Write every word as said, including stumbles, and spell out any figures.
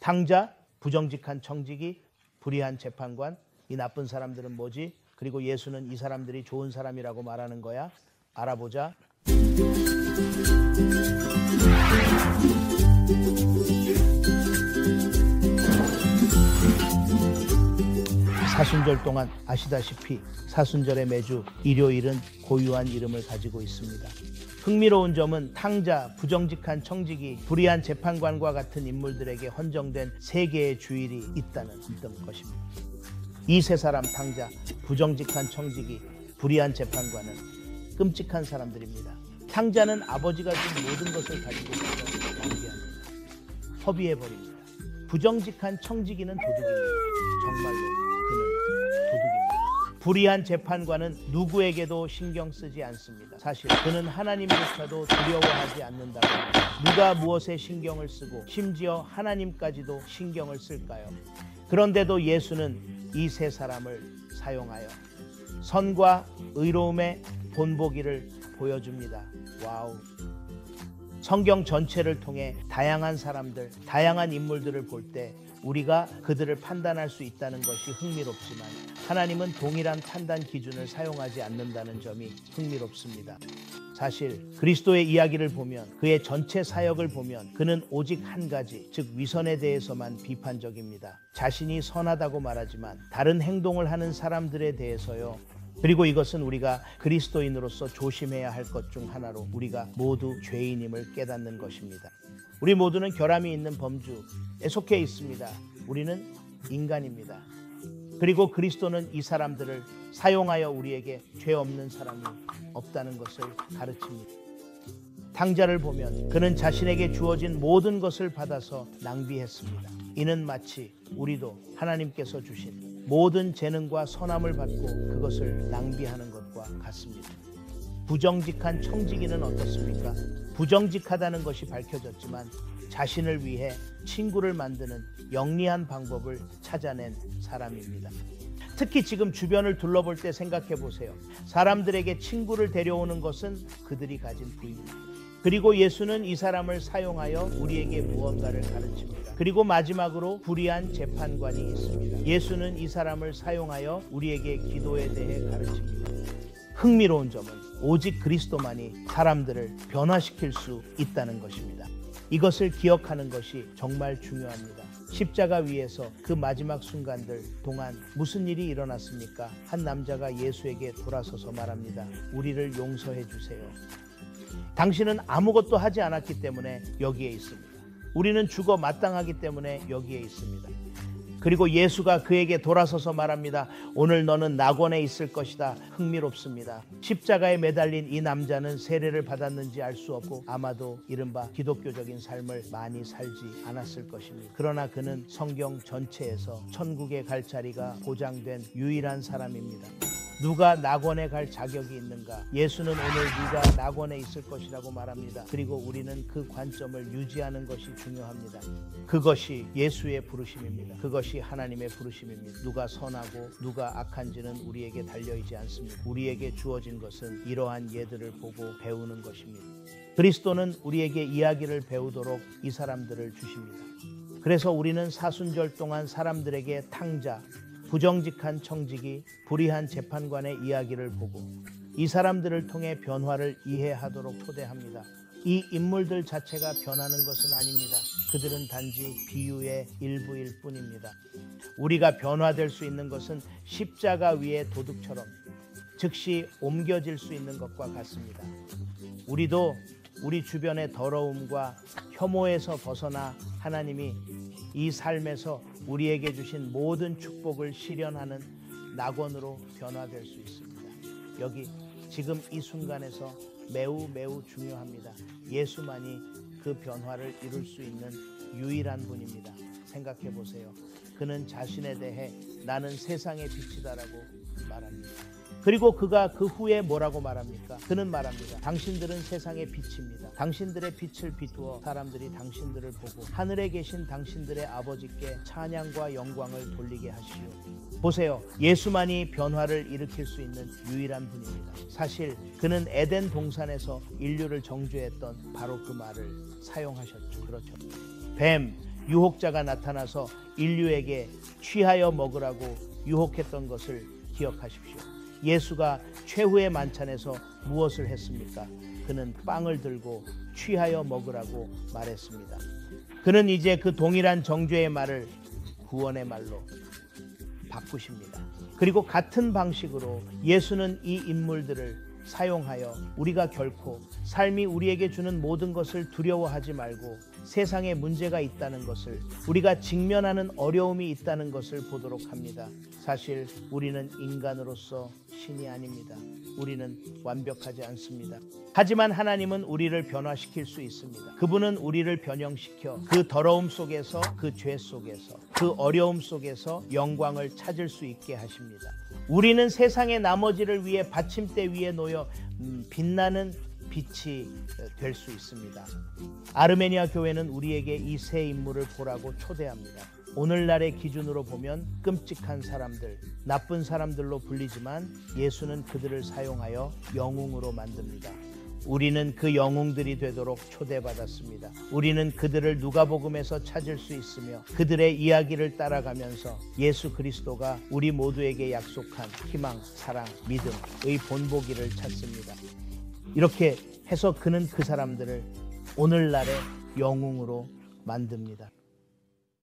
탕자, 부정직한 청지기, 불의한 재판관, 이 나쁜 사람들은 뭐지? 그리고 예수는 이 사람들이 좋은 사람이라고 말하는 거야? 알아보자. 사순절 동안 아시다시피 사순절의 매주 일요일은 고유한 이름을 가지고 있습니다. 흥미로운 점은 탕자, 부정직한 청지기, 불의한 재판관과 같은 인물들에게 헌정된 세 개의 주일이 있다는 것입니다. 이 세 사람 탕자, 부정직한 청지기, 불의한 재판관은 끔찍한 사람들입니다. 탕자는 아버지가 준 모든 것을 가지고 가서 낭비합니다. 허비해버립니다. 부정직한 청지기는 도둑입니다. 정말로 그는 도둑입니다. 불의한 재판관은 누구에게도 신경 쓰지 않습니다. 사실 그는 하나님조차도 두려워하지 않는다고 합니다. 누가 무엇에 신경을 쓰고 심지어 하나님까지도 신경을 쓸까요? 그런데도 예수는 이 세 사람을 사용하여 선과 의로움의 본보기를 보여줍니다. 와우. 성경 전체를 통해 다양한 사람들, 다양한 인물들을 볼 때 우리가 그들을 판단할 수 있다는 것이 흥미롭지만 하나님은 동일한 판단 기준을 사용하지 않는다는 점이 흥미롭습니다. 사실 그리스도의 이야기를 보면, 그의 전체 사역을 보면 그는 오직 한 가지, 즉 위선에 대해서만 비판적입니다. 자신이 선하다고 말하지만 다른 행동을 하는 사람들에 대해서요. 그리고 이것은 우리가 그리스도인으로서 조심해야 할 것 중 하나로 우리가 모두 죄인임을 깨닫는 것입니다. 우리 모두는 결함이 있는 범주에 속해 있습니다. 우리는 인간입니다. 그리고 그리스도는 이 사람들을 사용하여 우리에게 죄 없는 사람이 없다는 것을 가르칩니다. 탕자를 보면 그는 자신에게 주어진 모든 것을 받아서 낭비했습니다. 이는 마치 우리도 하나님께서 주신 모든 재능과 선함을 받고 그것을 낭비하는 것과 같습니다. 부정직한 청지기는 어떻습니까? 부정직하다는 것이 밝혀졌지만 자신을 위해 친구를 만드는 영리한 방법을 찾아낸 사람입니다. 특히 지금 주변을 둘러볼 때 생각해 보세요. 사람들에게 친구를 데려오는 것은 그들이 가진 부입니다. 그리고 예수는 이 사람을 사용하여 우리에게 무언가를 가르칩니다. 그리고 마지막으로 불의한 재판관이 있습니다. 예수는 이 사람을 사용하여 우리에게 기도에 대해 가르칩니다. 흥미로운 점은 오직 그리스도만이 사람들을 변화시킬 수 있다는 것입니다. 이것을 기억하는 것이 정말 중요합니다. 십자가 위에서 그 마지막 순간들 동안 무슨 일이 일어났습니까? 한 남자가 예수에게 돌아서서 말합니다. 우리를 용서해 주세요. 당신은 아무것도 하지 않았기 때문에 여기에 있습니다. 우리는 죽어 마땅하기 때문에 여기에 있습니다. 그리고 예수가 그에게 돌아서서 말합니다. 오늘 너는 낙원에 있을 것이다. 흥미롭습니다. 십자가에 매달린 이 남자는 세례를 받았는지 알 수 없고 아마도 이른바 기독교적인 삶을 많이 살지 않았을 것입니다. 그러나 그는 성경 전체에서 천국에 갈 자리가 보장된 유일한 사람입니다. 누가 낙원에 갈 자격이 있는가? 예수는 오늘 네가 낙원에 있을 것이라고 말합니다. 그리고 우리는 그 관점을 유지하는 것이 중요합니다. 그것이 예수의 부르심입니다. 그것이 하나님의 부르심입니다. 누가 선하고 누가 악한지는 우리에게 달려있지 않습니다. 우리에게 주어진 것은 이러한 예들을 보고 배우는 것입니다. 그리스도는 우리에게 이야기를 배우도록 이 사람들을 주십니다. 그래서 우리는 사순절 동안 사람들에게 탕자, 부정직한 청지기, 불의한 재판관의 이야기를 보고 이 사람들을 통해 변화를 이해하도록 초대합니다. 이 인물들 자체가 변하는 것은 아닙니다. 그들은 단지 비유의 일부일 뿐입니다. 우리가 변화될 수 있는 것은 십자가 위의 도둑처럼 즉시 옮겨질 수 있는 것과 같습니다. 우리도 우리 주변의 더러움과 혐오에서 벗어나 하나님이 이 삶에서 우리에게 주신 모든 축복을 실현하는 낙원으로 변화될 수 있습니다. 여기 지금 이 순간에서 매우 매우 중요합니다. 예수만이 그 변화를 이룰 수 있는 유일한 분입니다. 생각해 보세요. 그는 자신에 대해 나는 세상의 빛이다라고 말합니다. 그리고 그가 그 후에 뭐라고 말합니까? 그는 말합니다. 당신들은 세상의 빛입니다. 당신들의 빛을 비추어 사람들이 당신들을 보고 하늘에 계신 당신들의 아버지께 찬양과 영광을 돌리게 하시오. 보세요. 예수만이 변화를 일으킬 수 있는 유일한 분입니다. 사실 그는 에덴 동산에서 인류를 정죄했던 바로 그 말을 사용하셨죠. 그렇죠. 뱀, 유혹자가 나타나서 인류에게 취하여 먹으라고 유혹했던 것을 기억하십시오. 예수가 최후의 만찬에서 무엇을 했습니까? 그는 빵을 들고 취하여 먹으라고 말했습니다. 그는 이제 그 동일한 정죄의 말을 구원의 말로 바꾸십니다. 그리고 같은 방식으로 예수는 이 인물들을 사용하여 우리가 결코 삶이 우리에게 주는 모든 것을 두려워하지 말고 세상에 문제가 있다는 것을, 우리가 직면하는 어려움이 있다는 것을 보도록 합니다. 사실 우리는 인간으로서 신이 아닙니다. 우리는 완벽하지 않습니다. 하지만 하나님은 우리를 변화시킬 수 있습니다. 그분은 우리를 변형시켜 그 더러움 속에서, 그 죄 속에서, 그 어려움 속에서 영광을 찾을 수 있게 하십니다. 우리는 세상의 나머지를 위해 받침대 위에 놓여 음, 빛나는 빛이 될 수 있습니다. 아르메니아 교회는 우리에게 이 세 인물을 보라고 초대합니다. 오늘날의 기준으로 보면 끔찍한 사람들, 나쁜 사람들로 불리지만 예수는 그들을 사용하여 영웅으로 만듭니다. 우리는 그 영웅들이 되도록 초대받았습니다. 우리는 그들을 누가복음에서 찾을 수 있으며 그들의 이야기를 따라가면서 예수 그리스도가 우리 모두에게 약속한 희망, 사랑, 믿음의 본보기를 찾습니다. 이렇게 해서 그는 그 사람들을 오늘날의 영웅으로 만듭니다.